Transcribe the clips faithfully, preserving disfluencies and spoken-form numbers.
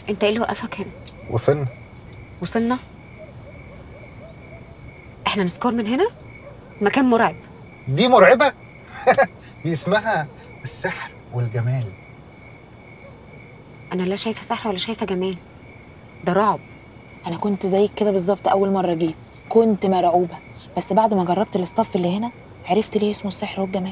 انت ايه اللي وقفك هنا؟ وصلنا. وصلنا؟ احنا نسكور من هنا؟ مكان مرعب. دي مرعبة؟ دي اسمها السحر والجمال. انا لا شايفه سحر ولا شايفه جمال، ده رعب. انا كنت زيك كده بالظبط اول مره جيت، كنت مرعوبه، بس بعد ما جربت الاستاف اللي هنا عرفت ليه اسمه السحر والجمال.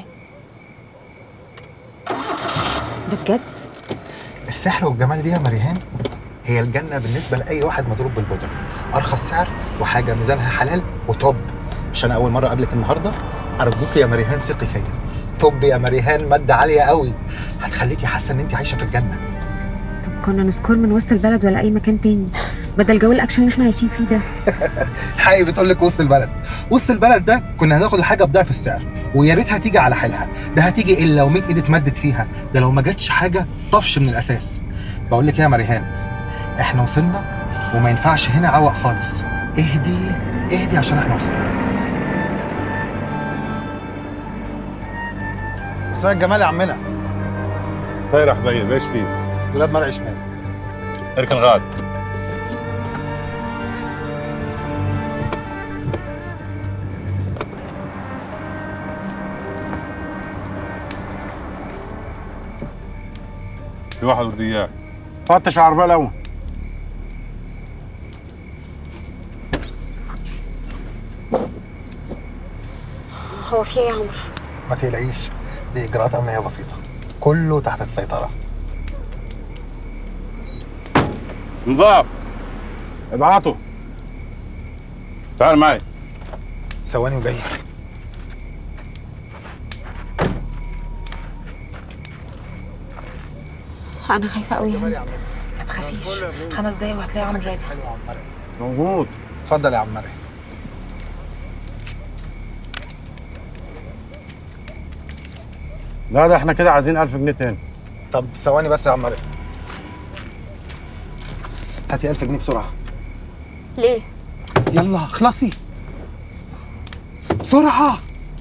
ده بجد؟ السحر والجمال دي يا مريهان هي الجنة بالنسبة لأي واحد مضروب بالبودرة، أرخص سعر وحاجة ميزانها حلال وطب. مش أنا أول مرة أقابلك النهاردة؟ أرجوك يا مريهان ثقي فيا. طب يا مريهان مادة عالية قوي هتخليكي حاسة إن أنت عايشة في الجنة. طب كنا نسكور من وسط البلد ولا اي مكان تاني بدل جو الاكشن اللي احنا عايشين فيه ده؟ حقيقي بتقول لك وسط البلد. وسط البلد ده كنا هناخد الحاجة بضعف السعر، ويا ريتها تيجي على حيلها. ده هتيجي إلا لو مية إيد اتمدت فيها، ده لو ما جاتش حاجة طفش من الأساس. بقول لك إيه يا مريهان، احنا وصلنا وما ينفعش هنا عوق خالص. اهدي اهدي عشان احنا وصلنا. مساء الجمال يا عمنا. خير يا حبيبي، ايش فيه؟ دولاب مرعي شمال. اركن غاد. في واحد بده اياك. فتش العربية الأول. هو في ايه يا عمرو؟ ما تقلقيش، دي اجراءات امنيه بسيطه، كله تحت السيطره. نضاف ابعته. تعال معي. ثواني وجاي. انا خايفه قوي يا هند. ما تخافيش، خمس دقايق وهتلاقي عمرو راجع. حلو يا عم مرعي. موجود. اتفضل يا عم مرعي. لا ده احنا كده عايزين ألف جنيه تاني. طب ثواني بس يا عم مرعي. هاتي ألف جنيه بسرعه. ليه؟ يلا اخلصي بسرعه.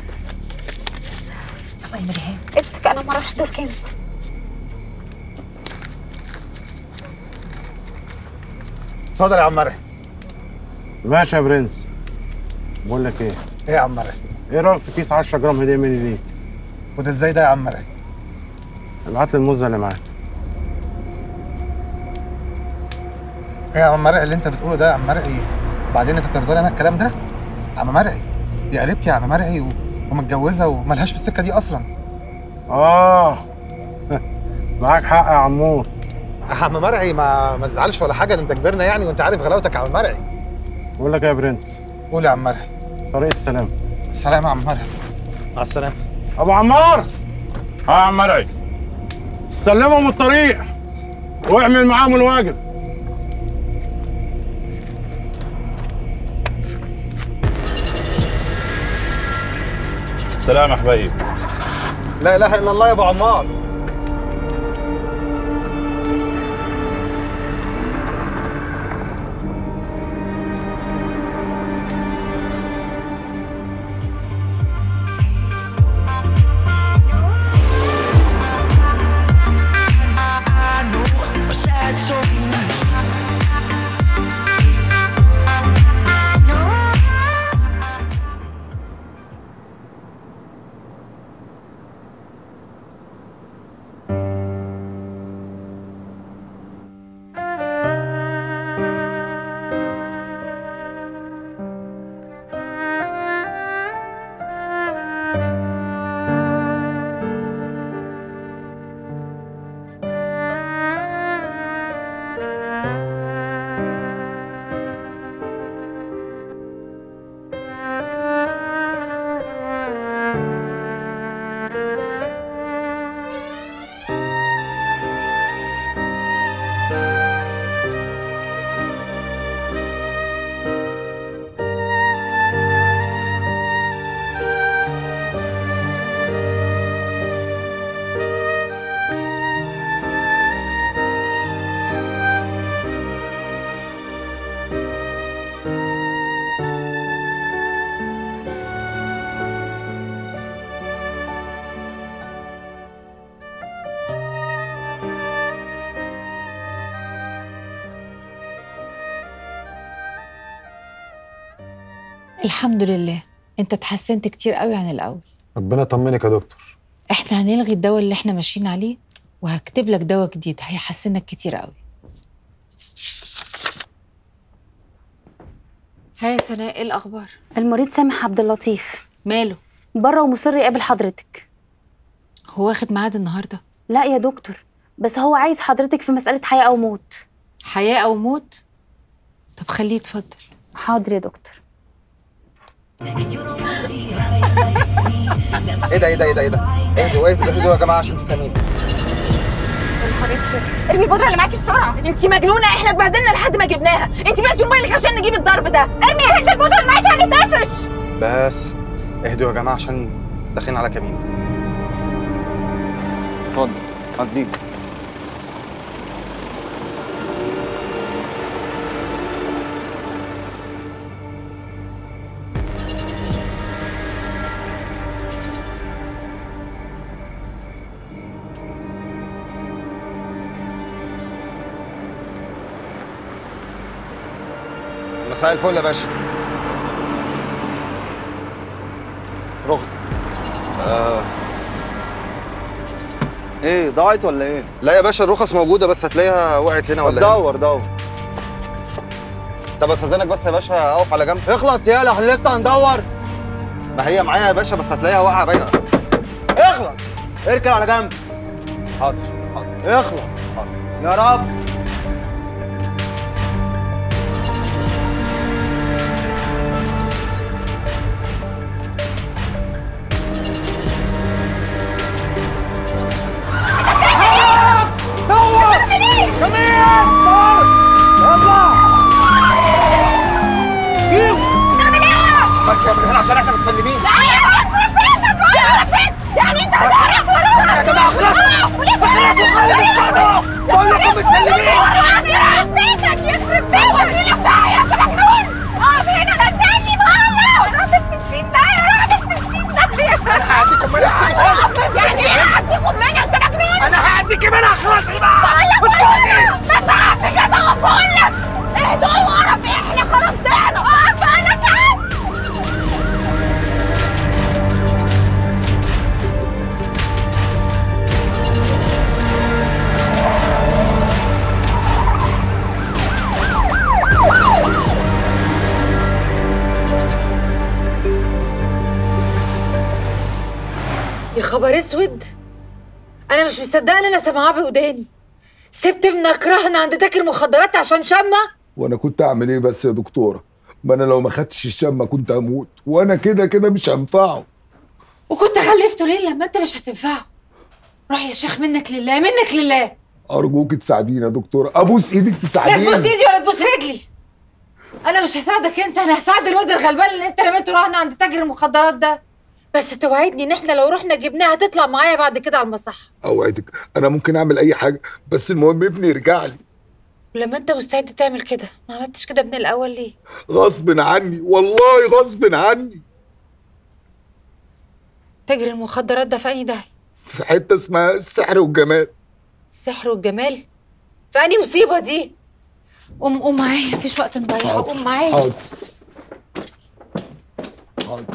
يلا يا مريهان. امسك، انا ما اعرفش دول كام. اتفضل يا عم مرعي. ماشي يا برنس. بقول لك ايه؟ ايه يا عم مرعي؟ ايه رايك في كيس عشرة جرام هديه مني ليك؟ وده ازاي ده يا عم مرعي؟ ابعت لي الموزه اللي معاك. ايه يا عم مرعي اللي انت بتقوله ده يا عم مرعي؟ وبعدين انت ترضى لي انا الكلام ده؟ عم مرعي دي قريبتي يا عم مرعي و... ومتجوزه وملهاش في السكه دي اصلا. اه معاك حق يا عمور. يا عم مرعي ما ما تزعلش ولا حاجه، ده انت كبرنا يعني وانت عارف غلاوتك يا عم مرعي. بقول لك ايه يا برنس؟ قول يا عم مرعي. طريق السلام. سلام يا عم مرعي. مع السلامه. ابو عمار ها يا عم مرعي. سلمهم الطريق واعمل معاهم الواجب. سلام يا حبيبي. لا اله الا الله يا ابو عمار. الحمد لله، انت اتحسنت كتير قوي عن الاول. ربنا يطمنك يا دكتور. احنا هنلغي الدواء اللي احنا ماشيين عليه وهكتب لك دواء جديد هيحسنك كتير قوي. ها يا سناء، ايه الاخبار؟ المريض سامح عبد اللطيف ماله؟ بره ومصر يقابل حضرتك. هو واخد ميعاد النهارده؟ لا يا دكتور، بس هو عايز حضرتك في مسألة حياة أو موت. حياة أو موت؟ طب خليه يتفضل. حاضر يا دكتور. ايه ده ايه ده ايه ده ايه ده؟ اهدوا اهدوا اهدوا يا جماعه عشان في كمين. ارمي البودره اللي معاكي بسرعه. انت مجنونه؟ احنا اتبهدلنا لحد ما جبناها. انت بعتي موبايلك عشان نجيب الضرب ده. ارمي يا هند البودره اللي معاكي هنتقفش. بس اهدوا يا جماعه عشان داخلين على كمين. اتفضل عديك. مساء الفل يا باشا. رخصة. آه. ايه ضاعت ولا ايه؟ لا يا باشا الرخص موجوده بس هتلاقيها وقعت هنا ولا هنا. دور دور. طب استاذنك بس يا باشا اقف على جنب. اخلص يالا، احنا لسه هندور. ما هي معايا يا باشا بس هتلاقيها واقعه باينه. اخلص. اركن على جنب. حاضر حاضر. اخلص. حاضر. يا رب. بس يا من هنا عشان احنا مستلمين. يخرب بيتك يخرب بيتك. يعني انت هتعرف ورانا يا جماعه؟ خلاص خلاص خلاص. بقول لكم مستلمين. يخرب بيتك يخرب بيتك. ودينا في داهيه انت مجنون. اقف هنا نزلني بقى. راجل ستين ده يا راجل ستين ده. انا هعديكم منها خالص. يعني ايه هعديكم منها؟ انت مجنون. انا هعديكي منها خلاص بقى. بقول لك ما تزعقش كده. بقول لك اهدوا وقرف. احنا خلاص ضعنا. اقف بقى انا كام. يا خبر اسود، انا مش مصدقه ان انا سامعاه بوداني. سبت ابنك رهن عند تاجر مخدرات عشان شمه؟ وانا كنت اعمل ايه بس يا دكتوره؟ ما انا لو ما خدتش الشمه كنت هموت، وانا كده كده مش هنفعه. وكنت خلفته ليه لما انت مش هتنفعه؟ روح يا شيخ، منك لله منك لله. ارجوك تساعديني يا دكتوره، ابوس ايدك لا تساعديني. تبوس ايدي ولا تبوس رجلي. انا مش هساعدك انت، انا هساعد الواد الغلبان اللي انت رميته رهن عند تاجر المخدرات ده. بس توعدني ان احنا لو رحنا جبناها هتطلع معايا بعد كده على المصحه. اوعدك انا ممكن اعمل اي حاجه، بس المهم ابني يرجع لي. ولما انت مستعد تعمل كده ما عملتش كده من الاول ليه؟ غصب عني والله، غصب عني. تاجر المخدرات ده في انهي داهيه؟ في حته اسمها السحر والجمال. السحر والجمال؟ في انهي مصيبه دي؟ قوم قوم معايا، مفيش وقت نضيعه. قوم معايا. حاضر حاضر.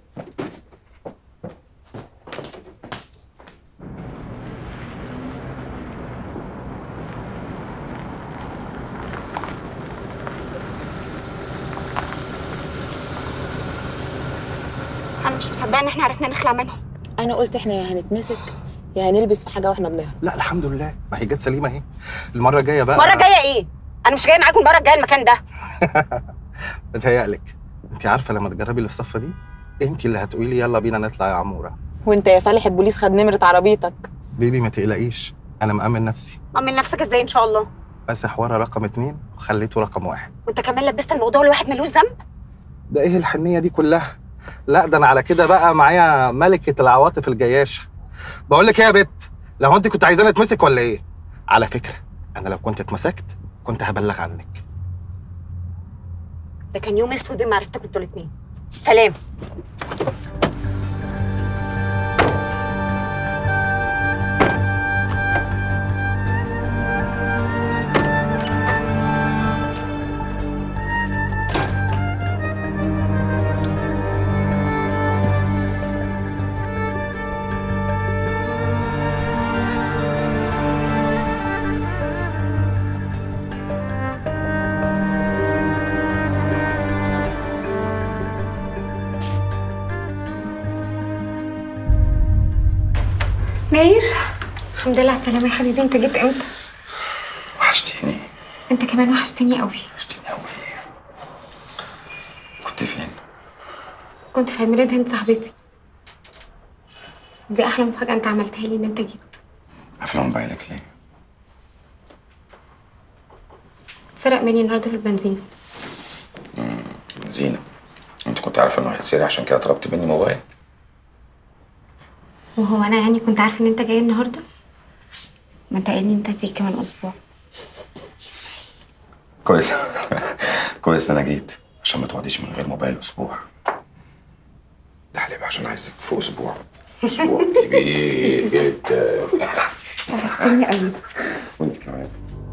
انا مش مصدقه ان احنا عرفنا نخلع منهم. انا قلت احنا يا هنتمسك يا هنلبس في حاجه واحنا بنهرب. لا الحمد لله، ما هي جت سليمه اهي. المره الجايه بقى. المره الجايه ايه؟ انا مش جايه معاكم المره الجايه المكان ده. بتهيألك. انت عارفه لما تجربي اللي في الصفه دي انت اللي هتقولي لي يلا بينا نطلع يا عموره. وانت يا فالح البوليس خد نمره عربيتك. بيبي ما تقلقيش، انا مأمن نفسي. امن نفسك ازاي ان شاء الله؟ بس حوار رقم اتنين وخليته رقم واحد. وانت كمان لبست الموضوع لواحد ملوش ذنب؟ ده ايه الحنيه دي كلها؟ لا ده انا على كده بقى معايا ملكه العواطف الجياشه. بقول لك ايه يا بت، لو انت كنت عايزاني اتمسك ولا ايه؟ على فكره انا لو كنت اتمسكت كنت هبلغ عنك. ده كان يوم اسود ما عرفتك انتوا الاثنين. سلام. ناير، الحمد لله على السلامة يا حبيبي. انت جيت امتى؟ وحشتيني. انت كمان وحشتني قوي. وحشتيني قوي. كنت فين؟ كنت في عيد ميلاد هند صاحبتي. دي احلى مفاجأة انت عملتها لي ان انت جيت. قافله موبايلك ليه؟ اتسرق مني النهارده في البنزين. امم زينة، انت كنت عارفه انه هيتسرق عشان كده طلبت مني موبايل؟ وهو انا يعني كنت عارفه ان انت جاي النهارده؟ ما انت قايل لي انت هتيجي كمان اسبوع. كويس. كويس ان انا جيت عشان ما تقعديش من غير موبايل اسبوع. ده حليب عشان عايزك في اسبوع. اسبوع كبير جدا. وحشتني قوي. وانت كمان.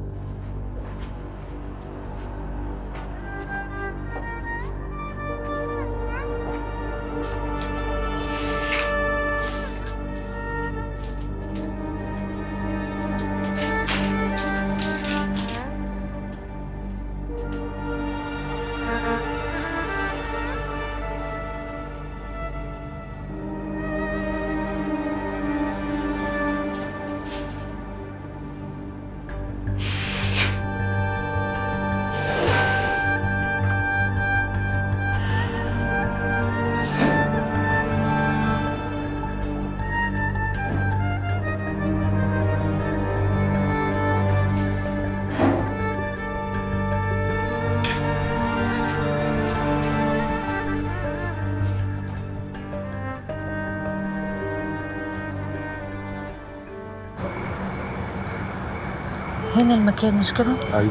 هنا المكان مش كده؟ ايوه.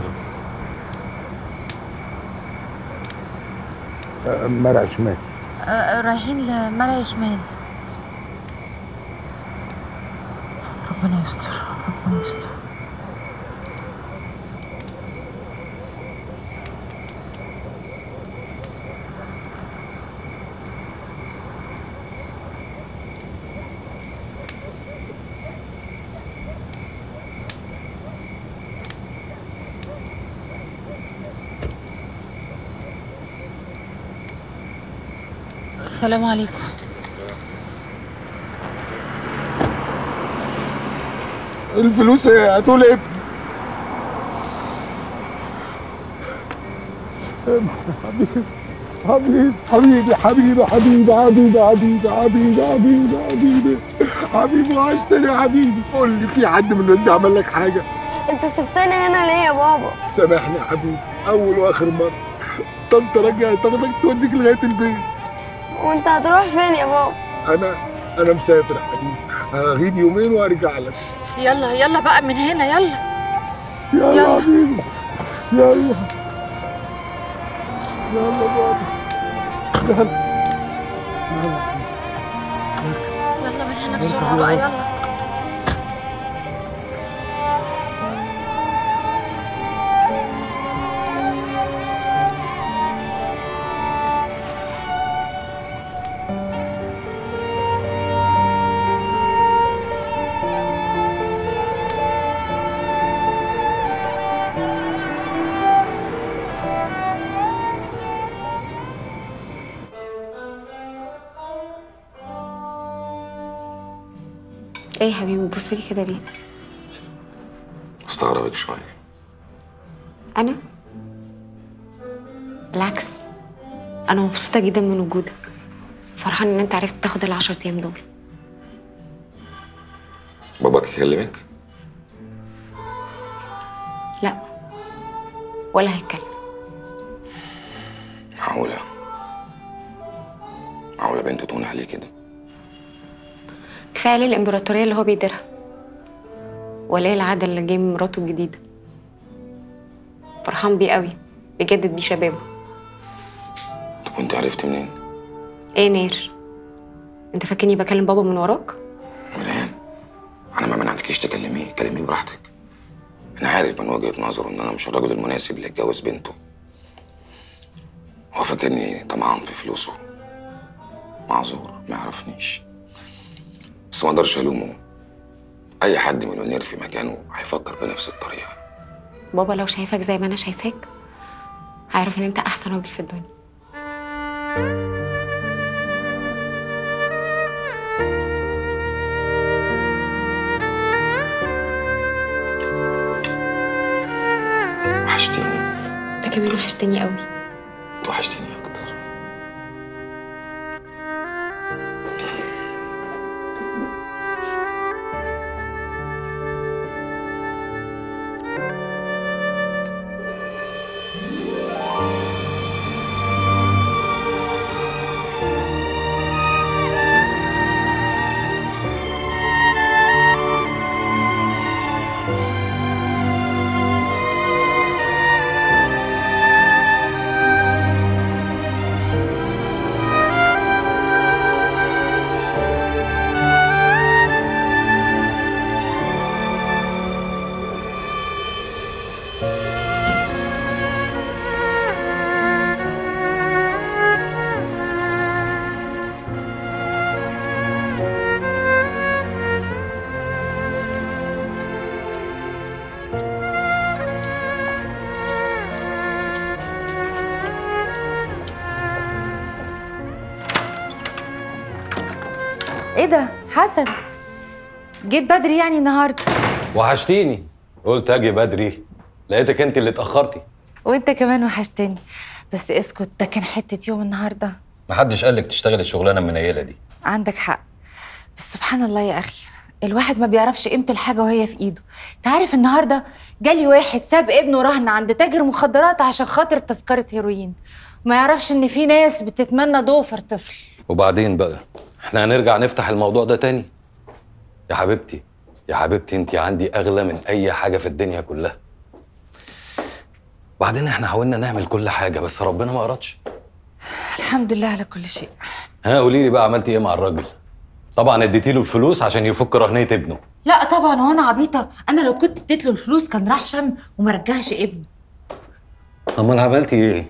آه، مرعي شمال. آه رايحين لمرعي شمال. ربنا يستر، ربنا يستر. السلام عليكم. الفلوس هتقول ايه؟ حبيبي حبيبي حبيبي حبيبي حبيبي حبيبي حبيبي حبيبي حبيبي حبيبي حبيبي وحشتني يا حبيبي. قول لي في حد من الناس عمل لك حاجه؟ انت سبتني هنا ليه يا بابا؟ سامحني يا حبيبي، اول واخر مره. طنط رجعت تاخدك توديك لغايه البيت. وانت هتروح فين يا بابا؟ انا انا مسافر يا حبيبي، هغيب يومين وارجع لك. يلا يلا بقى من هنا، يلا يلا يا حبيبي يلا يلا بابا يلا يلا من هنا بسرعة بقى، يلا. ايه يا حبيبي بتبص لي كده ليه؟ مستغربك شويه. انا بالعكس، انا مبسوطه جدا من وجودك. فرحانه ان انت عرفت تاخد العشر ايام دول. باباك يكلمك؟ لا، ولا هيتكلم. معقوله معقوله بنته تهون عليه كده؟ كفايه عليه الامبراطوريه اللي هو بيديرها، وليه العاده اللي جاي من مراته الجديده. فرحان بيه قوي، بيجدد بيه شبابه. طب وانت عرفت منين؟ ايه نير، انت فاكرني بكلم بابا من وراك؟ مريان، انا ما منعتكيش تكلميه، كلميه براحتك. انا عارف من وجهه نظره ان انا مش الراجل المناسب اللي يتجوز بنته. هو فاكرني طمعان في فلوسه. معذور، ما يعرفنيش. بس ما اقدرش الومه. اي حد مليونير في مكانه هيفكر بنفس الطريقه. بابا لو شايفك زي ما انا شايفاك هيعرف ان انت احسن راجل في الدنيا. وحشتيني. انت كمان وحشتني قوي. وحشتيني اكتر. ايه ده حسن؟ جيت بدري يعني النهارده؟ وحشتيني، قلت اجي بدري لقيتك انت اللي اتاخرتي. وانت كمان وحشتني. بس اسكت، ده كان حته يوم النهارده. محدش قالك تشتغلي الشغلانه المنيله دي. عندك حق، بس سبحان الله يا اخي، الواحد ما بيعرفش قيمه الحاجه وهي في ايده. انت عارف النهارده جالي واحد ساب ابنه رهن عند تاجر مخدرات عشان خاطر تذكره هيروين، وما يعرفش ان في ناس بتتمنى ضوفر طفل. وبعدين بقى احنا هنرجع نفتح الموضوع ده تاني؟ يا حبيبتي يا حبيبتي انت عندي اغلى من اي حاجه في الدنيا كلها. وبعدين احنا حاولنا نعمل كل حاجه بس ربنا ما ارادش. الحمد لله على كل شيء. ها قولي لي بقى عملتي ايه مع الراجل؟ طبعا اديتي له الفلوس عشان يفك رهنيه ابنه. لا طبعا، هو انا عبيطه؟ انا لو كنت اديت له الفلوس كان راح شم وما رجعش ابنه. امال عملتي ايه؟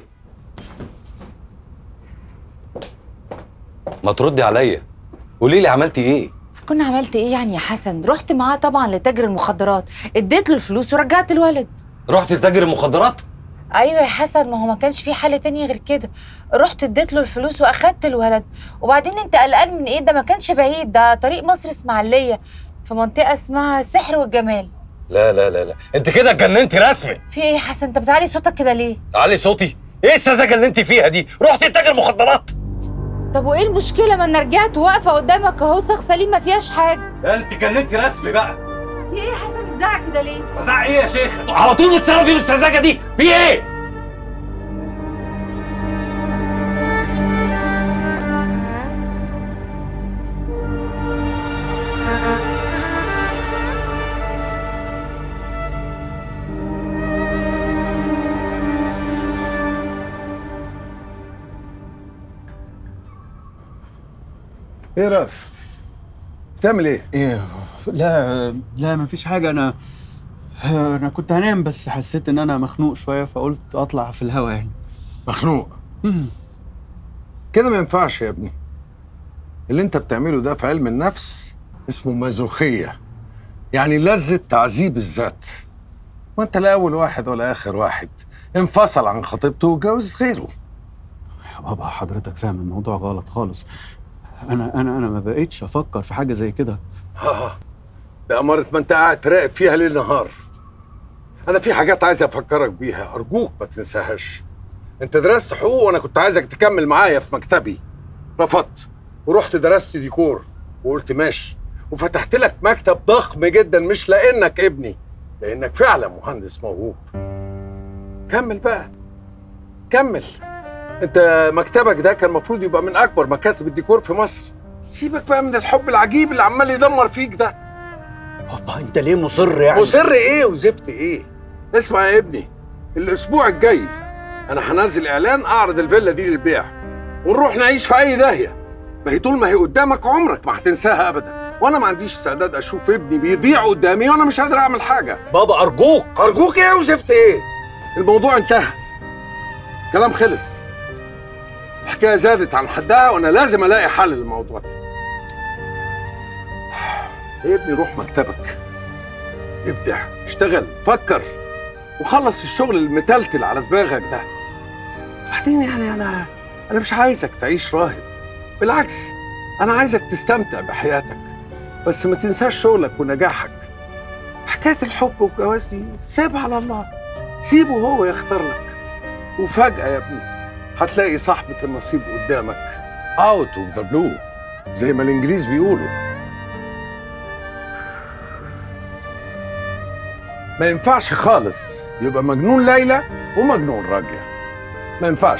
ما تردي عليا، قولي لي عملتي ايه؟ كنا عملت ايه يعني يا حسن؟ رحت معاه طبعا لتاجر المخدرات، اديت له الفلوس ورجعت الولد. رحت لتاجر المخدرات؟ ايوه يا حسن، ما هو ما كانش في حل تاني غير كده. رحت اديت له الفلوس واخدت الولد. وبعدين انت قلقان من ايه؟ ده ما كانش بعيد، ده طريق مصر اسماعيليه في منطقه اسمها السحر والجمال. لا لا لا لا، انت كده اتجننتي رسمي. في ايه يا حسن؟ انت بتعلي صوتك كده ليه؟ علي صوتي؟ ايه السذاجه اللي انت فيها دي؟ رحت لتاجر مخدرات؟ طب وايه المشكله؟ ما انا رجعت واقفه قدامك اهو، صاغ سليم ما فيهاش حاجه. لا انت اتجننتي رسمي بقى. في ايه يا حسن بتزعق كده ليه؟ بزعق ايه يا شيخ؟ على طول بتصرفي بالسذاجه دي، في ايه؟ ايه رأف؟ بتعمل ايه؟ ايه؟ لا لا مفيش حاجة. أنا أنا كنت هنام بس حسيت إن أنا مخنوق شوية فقلت أطلع في الهوا يعني. مخنوق؟ كده ما ينفعش يا ابني. اللي أنت بتعمله ده في علم النفس اسمه مازوخية، يعني لذة تعذيب الذات. وأنت لا أول واحد ولا آخر واحد انفصل عن خطيبته وجوز غيره. يا بابا حضرتك فاهم الموضوع غلط خالص. أنا أنا أنا ما بقيتش أفكر في حاجة زي كده. ها بأمارة ما أنت قاعد تراقب فيها ليل نهار. أنا في حاجات عايز أفكرك بيها، أرجوك ما تنساهاش. أنت درست حقوق وأنا كنت عايزك تكمل معايا في مكتبي. رفضت ورحت درست ديكور وقلت ماشي، وفتحت لك مكتب ضخم جدا مش لأنك ابني، لأنك فعلا مهندس موهوب. كمل بقى كمل. انت مكتبك ده كان المفروض يبقى من اكبر مكاتب الديكور في مصر. سيبك بقى من الحب العجيب اللي عمال يدمر فيك ده. بابا انت ليه مصر يعني؟ مصر ايه وزفت ايه؟ اسمع يا ابني، الاسبوع الجاي انا هنزل اعلان اعرض الفيلا دي للبيع، ونروح نعيش في اي داهيه. ما هي طول ما هي قدامك عمرك ما هتنساها ابدا، وانا ما عنديش استعداد اشوف ابني بيضيع قدامي وانا مش قادر اعمل حاجه. بابا ارجوك. ارجوك ايه وزفت ايه؟ الموضوع انتهى، كلام خلص. الحكايه زادت عن حدها وانا لازم الاقي حل للموضوع ده. يا ابني روح مكتبك، ابدع، اشتغل، فكر، وخلص الشغل المتلتل على دماغك ده. بعدين يعني انا انا مش عايزك تعيش راهب، بالعكس انا عايزك تستمتع بحياتك، بس ما تنساش شغلك ونجاحك. حكايه الحب والجواز دي سيبها على الله. سيبه هو يختار لك، وفجأة يا ابني هتلاقي صاحبة النصيب قدامك اوت اوف ذا بلو زي ما الانجليز بيقولوا. ما ينفعش خالص يبقى مجنون ليلى ومجنون راجية، ما ينفعش.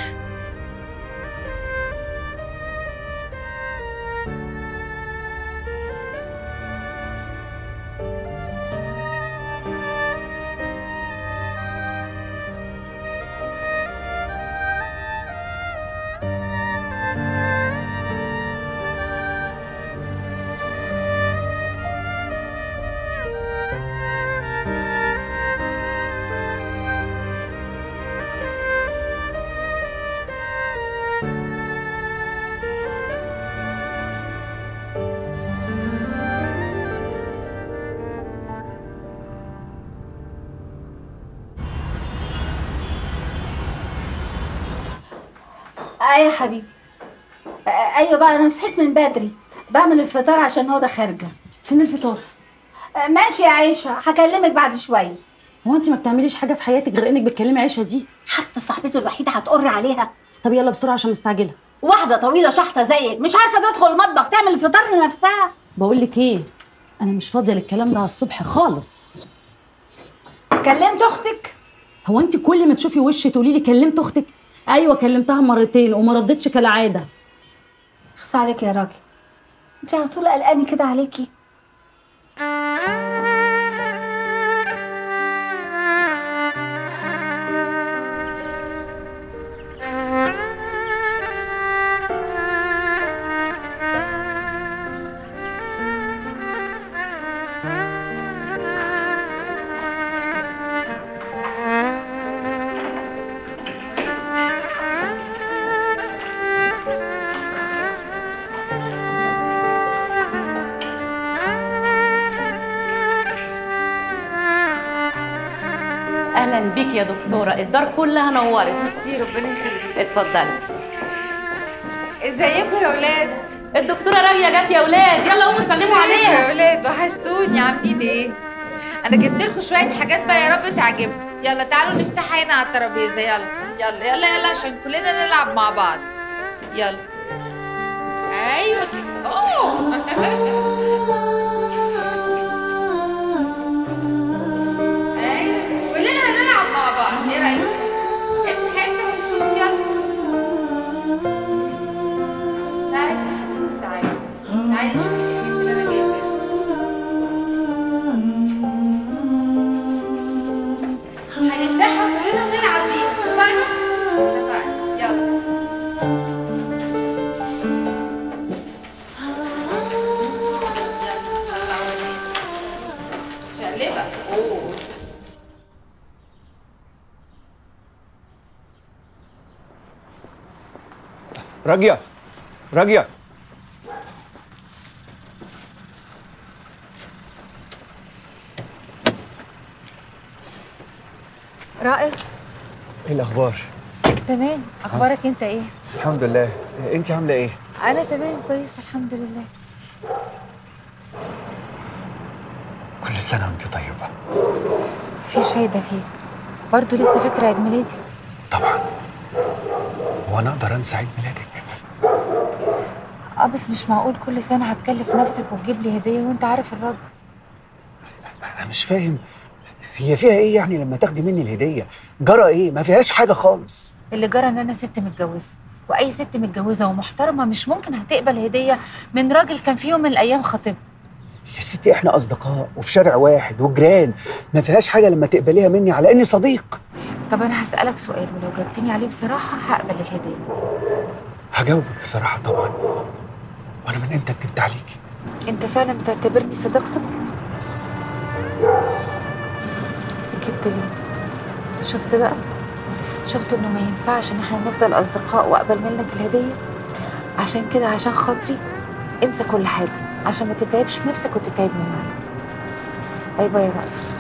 ايه يا حبيبي. آه ايوه بقى، انا صحيت من بدري بعمل الفطار عشان هو ده خارجه. فين الفطار؟ آه ماشي يا عيشه، هكلمك بعد شويه. هو انت ما بتعمليش حاجه في حياتك غير انك بتكلمي عيشه دي؟ حتى صاحبته الوحيده هتقر عليها. طب يلا بسرعه عشان مستعجله. واحده طويله شحطه زيك مش عارفه تدخل المطبخ تعمل الفطار لنفسها. بقول لك ايه، انا مش فاضيه للكلام ده على الصبح خالص. كلمت اختك؟ هو انت كل ما تشوفي وشي تقولي لي كلمت اختك؟ ايوه كلمتها مرتين وما ردتش كالعاده. خص عليكي يا راجل، انت على طول قلقاني كده عليكي. اهلا بيك يا دكتوره، الدار كلها نورت. ميرسي، ربنا يخليك. اتفضلي. ازيكم يا ولاد؟ الدكتوره راجيه جت يا ولاد، يلا قوموا سلموا عليها. يا ولاد وحشتوني، عاملين ايه؟ انا جبت لكم شويه حاجات بقى يا رب تعجبكم. يلا تعالوا نفتحها هنا على الترابيزه. يلا يلا يلا يلا عشان كلنا نلعب مع بعض. يلا. ايوه كده. اوه كلنا هنلعب مع بعض، ايه رايك؟ افتح افتح وشوف. يلا تعالي تعالي تعالي شوفي الحاجات اللي انا جايباها. هنفتحها كلنا ونلعب بيها، اتفقنا؟ اتفقنا. يلا يلا طلع وريني. شقلبها. اوه راجية راجية، رائف، ايه الاخبار؟ تمام. اخبارك انت ايه؟ الحمد لله. انت عامله ايه؟ انا تمام كويس الحمد لله. كل سنه وانت طيبه. مفيش فايده فيك، برضه لسه فاكره عيد ميلادي؟ طبعا، هو انا اقدر انسى عيد ميلادك؟ اه بس مش معقول كل سنه هتكلف نفسك وتجيب لي هديه وانت عارف الرد. انا مش فاهم، هي فيها ايه يعني لما تاخدي مني الهديه؟ جرى ايه؟ ما فيهاش حاجه خالص. اللي جرى ان انا ست متجوزه، واي ست متجوزه ومحترمه مش ممكن هتقبل هديه من راجل كان في يوم من الايام خطيبها. يا ستي احنا اصدقاء وفي شارع واحد وجيران، ما فيهاش حاجه لما تقبليها مني على اني صديق. طب انا هسالك سؤال ولو جبتني عليه بصراحه هقبل الهديه. هجاوبك بصراحه طبعا، وانا من امتى كدبت عليكي؟ انت فعلا بتعتبرني صديقتك؟ سكت ليه؟ شفت بقى؟ شفت انه ما ينفعش ان احنا نفضل اصدقاء واقبل منك الهديه؟ عشان كده عشان خاطري انسى كل حاجه عشان ما تتعبش نفسك وتتعبني معاك. باي باي يا رائف.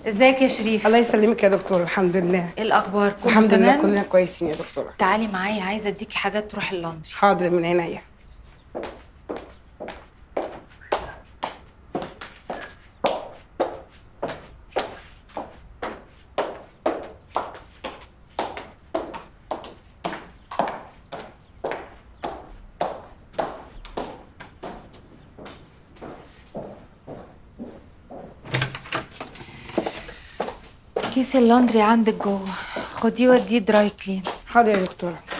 ازيك يا شريف؟ الله يسلمك يا دكتور. الحمد لله. ايه الاخبار؟ كله الحمد لله تمام؟ كلنا كويسين يا دكتوره. تعالي معايا، عايزه اديكي حاجات تروح اللندري. حاضر من عينيا. كيس اللندري عندك جوه، خديه وديه دراي كلين. حاضر يا دكتوره.